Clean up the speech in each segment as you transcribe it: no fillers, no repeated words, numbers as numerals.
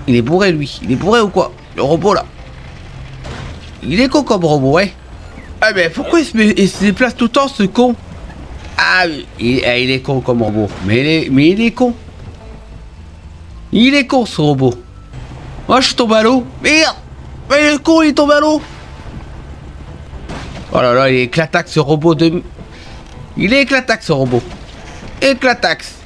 Il est bourré, lui. Il est bourré ou quoi? Le robot, là. Il est con comme robot, ouais. Ah, mais pourquoi il se déplace tout le temps, ce con? Ah, il est con comme robot. Mais il est con. Il est con, ce robot. Moi, je suis tombé à l'eau. Merde! Mais il est con, il est tombé à l'eau. Oh là là, il est éclataxe, ce robot de... Il est éclataxe, ce robot. Éclataxe.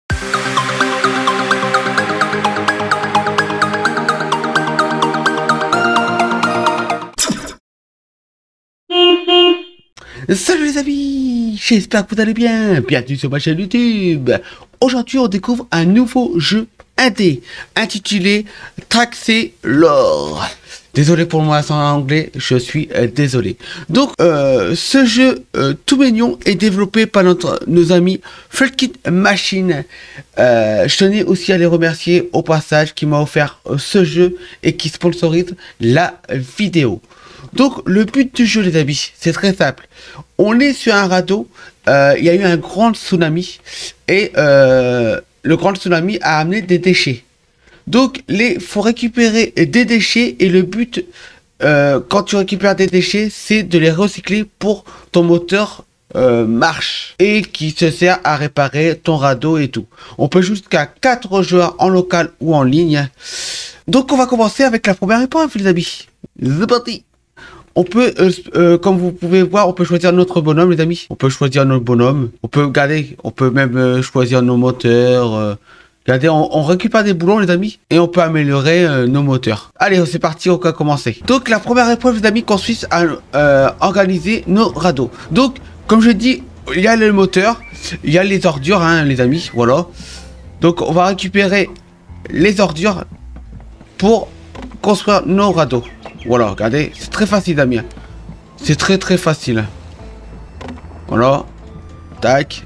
Salut les amis, j'espère que vous allez bien. Bienvenue sur ma chaîne YouTube. Aujourd'hui, on découvre un nouveau jeu indé intitulé Traxxer Lore. Désolé pour moi sans anglais, je suis désolé. Donc, ce jeu tout mignon est développé par nos amis Fullkit Machine. Je tenais aussi à les remercier au passage qui m'a offert ce jeu et qui sponsorise la vidéo. Donc, le but du jeu, les amis, c'est très simple. On est sur un radeau, il y a eu un grand tsunami et le grand tsunami a amené des déchets. Donc, faut récupérer des déchets et le but, quand tu récupères des déchets, c'est de les recycler pour ton moteur marche et qui se sert à réparer ton radeau et tout. On peut jouer jusqu'à 4 joueurs en local ou en ligne. Donc, on va commencer avec la première épreuve, les amis. C'est parti. On peut, comme vous pouvez voir, on peut choisir notre bonhomme, les amis. On peut choisir notre bonhomme. On peut garder, on peut même choisir nos moteurs. Regardez, on récupère des boulons, les amis, et on peut améliorer nos moteurs. Allez, c'est parti, on va commencer. Donc, la première épreuve, les amis, consiste à organiser nos radeaux. Donc, comme je dis, il y a le moteur, il y a les ordures, hein, les amis, voilà. Donc, on va récupérer les ordures pour construire nos radeaux. Voilà, regardez, c'est très facile, Damien. C'est très facile. Voilà. Tac.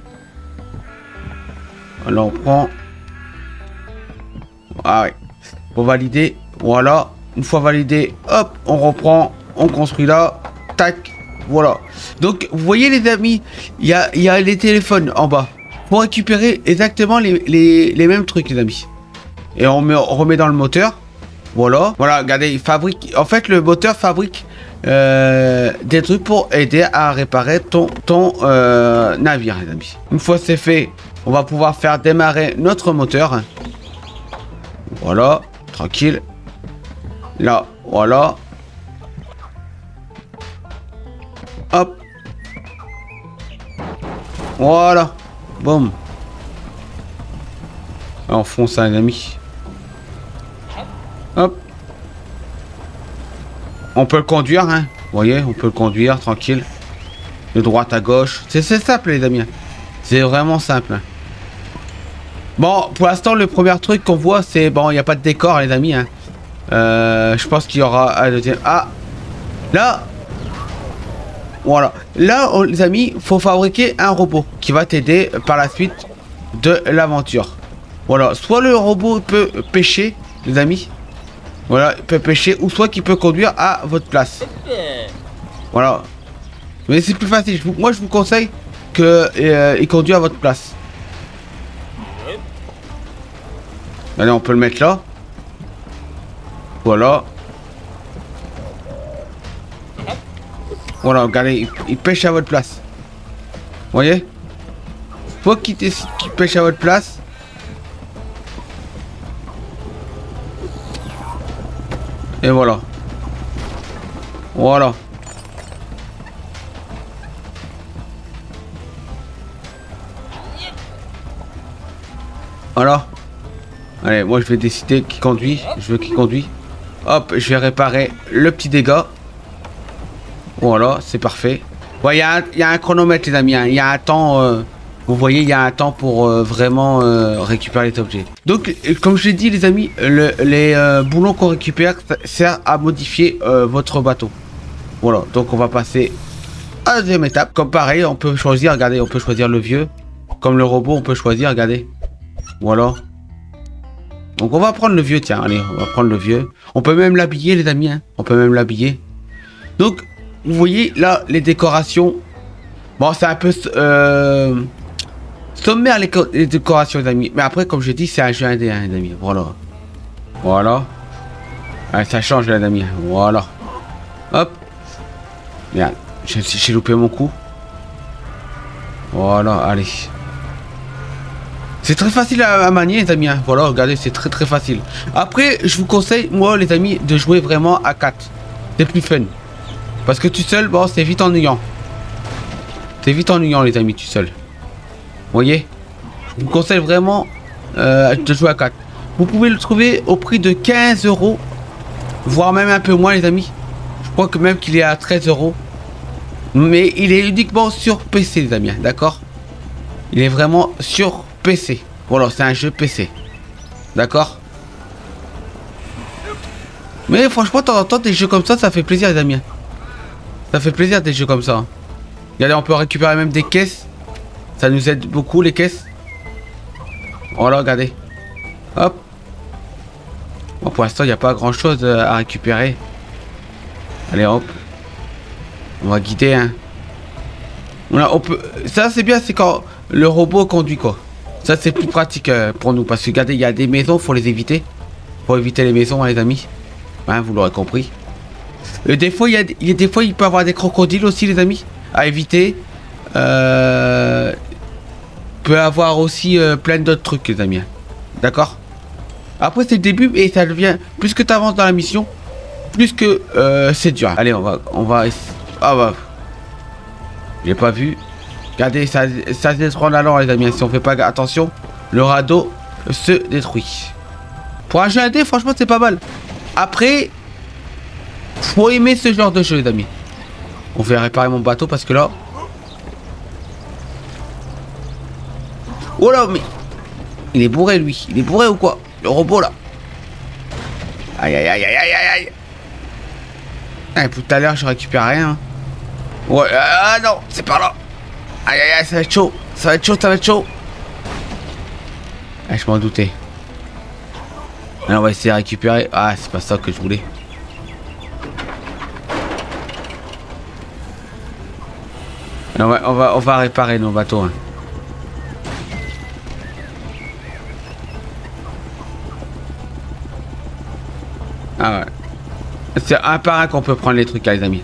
Alors, on prend... Ah ouais. Pour valider. Voilà. Une fois validé, hop, on reprend. On construit là. Tac. Voilà. Donc, vous voyez, les amis, il y a les téléphones en bas. Pour récupérer exactement les mêmes trucs, les amis. Et on remet dans le moteur. Voilà, regardez, il fabrique. En fait, le moteur fabrique des trucs pour aider à réparer ton navire, les amis. Une fois c'est fait, on va pouvoir faire démarrer notre moteur. Voilà, tranquille. Là, voilà. Hop. Voilà. Boum. On fonce, les amis. Hop. On peut le conduire, hein. Vous voyez, on peut le conduire tranquille. De droite à gauche. C'est simple, les amis. C'est vraiment simple. Bon, pour l'instant, le premier truc qu'on voit, c'est... Bon, il n'y a pas de décor, les amis. Hein. Je pense qu'il y aura un deuxième... Ah. Là. Voilà. Là, les amis, il faut fabriquer un robot qui va t'aider par la suite de l'aventure. Voilà. Soit le robot peut pêcher, les amis. Voilà, il peut pêcher ou soit qu'il peut conduire à votre place. Voilà. Mais c'est plus facile. Moi, je vous conseille qu'il conduise à votre place. Allez, on peut le mettre là. Voilà. Voilà, regardez, il pêche à votre place. Vous voyez? Faut qu'il pêche à votre place. Et voilà. Voilà. Voilà. Allez, moi je vais décider qui conduit. Je veux qui conduit. Hop, je vais réparer le petit dégât. Voilà, c'est parfait. Ouais, il y a un chronomètre, les amis. Il y a un temps... Vous voyez, il y a un temps pour vraiment récupérer les objets. Donc, comme je l'ai dit, les amis, les boulons qu'on récupère servent à modifier votre bateau. Voilà, donc on va passer à la deuxième étape. Comme pareil, on peut choisir, regardez, on peut choisir le vieux. Comme le robot, on peut choisir, regardez. Voilà. Donc on va prendre le vieux, tiens, allez, on va prendre le vieux. On peut même l'habiller, les amis, hein. On peut même l'habiller. Donc, vous voyez, là, les décorations. Bon, c'est un peu... sommaire les décorations, les amis. Mais après, comme je dis, c'est un jeu indé, hein, les amis. Voilà. Voilà. Allez, ça change les amis. Voilà. Hop. Merde. J'ai loupé mon coup. Voilà, allez. C'est très facile à manier les amis. Hein. Voilà, regardez, c'est très facile. Après, je vous conseille, moi les amis, de jouer vraiment à 4. C'est plus fun. Parce que tout seul, bon, c'est vite ennuyant. C'est vite ennuyant les amis, tout seul. Vous voyez? Je vous conseille vraiment de jouer à 4. Vous pouvez le trouver au prix de 15 €. Voire même un peu moins les amis. Je crois que même qu'il est à 13 €. Mais il est uniquement sur PC les amis, d'accord? Il est vraiment sur PC. Voilà, c'est un jeu PC. D'accord? Mais franchement, de temps en temps, des jeux comme ça fait plaisir les amis. Ça fait plaisir des jeux comme ça. Regardez, on peut récupérer même des caisses. Ça nous aide beaucoup les caisses. Voilà, regardez. Hop. Bon, pour l'instant, il n'y a pas grand chose à récupérer. Allez, hop. On va guider, hein. On peut... Ça, c'est bien, c'est quand le robot conduit, quoi. Ça, c'est plus pratique pour nous. Parce que, regardez, il y a des maisons, faut les éviter. Faut éviter les maisons, hein, les amis. Hein, vous l'aurez compris. Des fois, des fois, il peut y avoir des crocodiles aussi, les amis. À éviter. Peut avoir aussi plein d'autres trucs, les amis. D'accord? Après, c'est le début et ça devient... Plus que tu avances dans la mission, plus que c'est dur. Allez, on va... Ah bah... J'ai pas vu. Regardez, ça se détruit en allant, les amis. Si on fait pas attention, le radeau se détruit. Pour un jeu indé, franchement, c'est pas mal. Après, faut aimer ce genre de jeu, les amis. On fait réparer mon bateau parce que là... Oh là, mais... Il est bourré, lui. Il est bourré ou quoi? Le robot, là. Aïe, aïe, aïe, aïe, aïe, aïe. Ah, tout à l'heure, je récupère rien. Ouais, ah non, c'est par là. Aïe, aïe, aïe, ça va être chaud. Ça va être chaud, ça va être chaud. Ah, je m'en doutais. Alors, on va essayer de récupérer. Ah, c'est pas ça que je voulais. Alors, on va réparer nos bateaux. Hein. Ah ouais. C'est un par un qu'on peut prendre les trucs, là, les amis.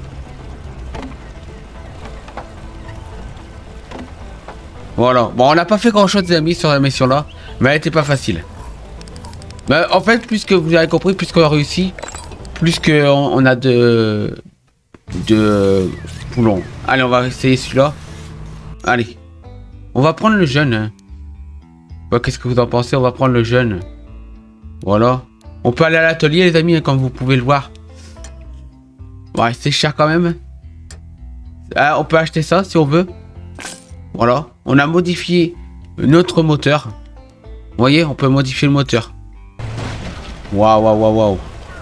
Voilà. Bon, on n'a pas fait grand chose, les amis, sur la mission là. Mais elle était pas facile. Mais en fait, plus que vous avez compris, plus qu'on a réussi, plus qu'on a de poulons. Allez, on va essayer celui-là. Allez. On va prendre le jeune. Hein. Bon, qu'est-ce que vous en pensez? On va prendre le jeune. Voilà. On peut aller à l'atelier, les amis, hein, comme vous pouvez le voir. Ouais, c'est cher quand même. Ah, on peut acheter ça si on veut. Voilà. On a modifié notre moteur. Vous voyez, on peut modifier le moteur. Waouh, waouh, waouh, waouh.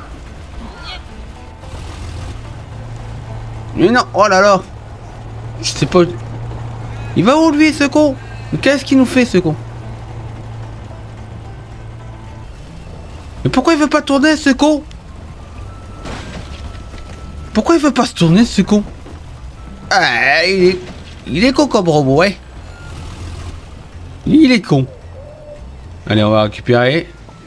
Mais non, oh là là. Je sais pas. Il va où lui, ce con? Qu'est-ce qu'il nous fait, ce con? Mais pourquoi il veut pas tourner, ce con? Pourquoi il veut pas se tourner, ce con? Ah, il est con comme robot, ouais. Il est con. Allez, on va récupérer.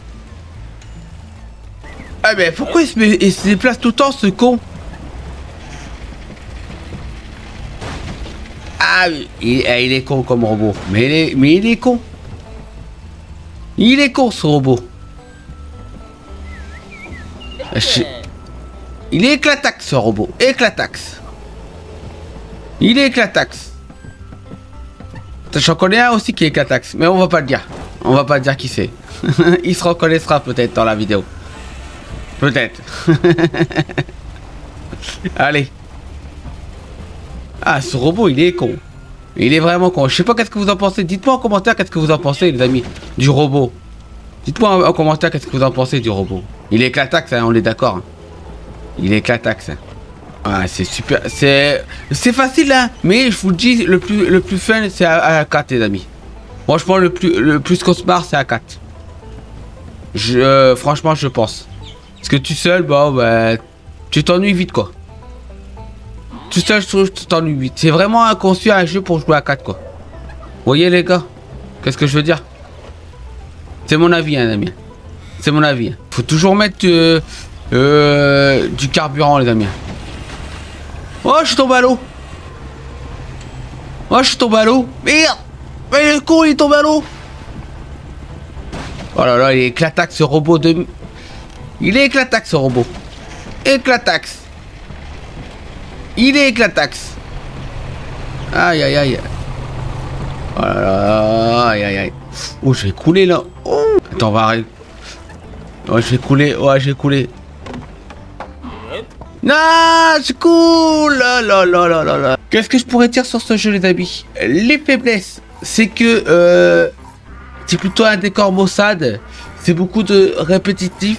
Ah, mais pourquoi il se déplace tout le temps, ce con? Ah, il est con comme robot. Mais il est con. Il est con, ce robot. Il est éclataxe, ce robot. Éclataxe. Il est éclataxe. J'en connais un aussi qui est éclataxe. Mais on va pas le dire. On va pas dire qui c'est. Il se reconnaîtra peut-être dans la vidéo. Peut-être. Allez. Ah, ce robot, il est con. Il est vraiment con. Je sais pas qu'est-ce que vous en pensez. Dites-moi en commentaire qu'est-ce que vous en pensez, les amis, du robot. Dites-moi en commentaire qu'est-ce que vous en pensez du robot. Il est éclataxe, hein, on est d'accord. Hein. Il est éclataxe. Hein. Ah, c'est super. C'est facile, hein. Mais je vous le dis, le plus fun, c'est à 4, les amis. Franchement, le plus qu'on se marre, c'est à 4. Franchement, je pense. Parce que tout seul, bon, bah, tu t'ennuies vite, quoi. Tout seul, je trouve que tu t'ennuies vite. C'est vraiment conçu un jeu pour jouer à 4, quoi. Vous voyez, les gars? Qu'est-ce que je veux dire? C'est mon avis, hein, les amis. C'est mon avis. Faut toujours mettre du carburant, les amis. Oh, je suis tombé à l'eau. Oh, je suis tombé à l'eau. Merde. Mais le con, il est tombé à l'eau. Oh là là, il est éclataxe ce robot de... Il est éclataxe ce robot. Éclataxe. Il est éclataxe. Aïe aïe aïe. Oh là là, aïe aïe aïe. Oh, je vais couler là. Oh. Attends, on va arrêter. Oh, je vais couler. Ouais, je vais couler. Non, je coule. Là là là là là là. Qu'est-ce que je pourrais dire sur ce jeu, les amis? Les faiblesses, c'est que c'est plutôt un décor maussade. C'est beaucoup de répétitif.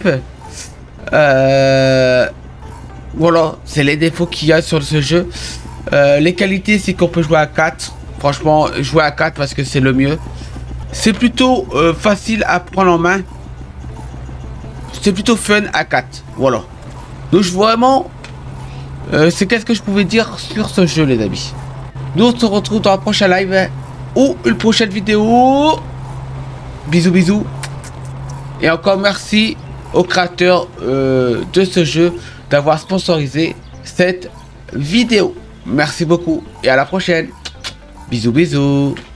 Voilà, c'est les défauts qu'il y a sur ce jeu. Les qualités, c'est qu'on peut jouer à 4. Franchement, jouer à 4 parce que c'est le mieux. C'est plutôt facile à prendre en main. C'est plutôt fun à 4. Voilà. Donc vraiment, c'est qu'est-ce que je pouvais dire sur ce jeu, les amis. Nous, on se retrouve dans un prochain live ou une prochaine vidéo. Bisous, bisous. Et encore merci aux créateurs de ce jeu d'avoir sponsorisé cette vidéo. Merci beaucoup et à la prochaine. Bisous, bisous.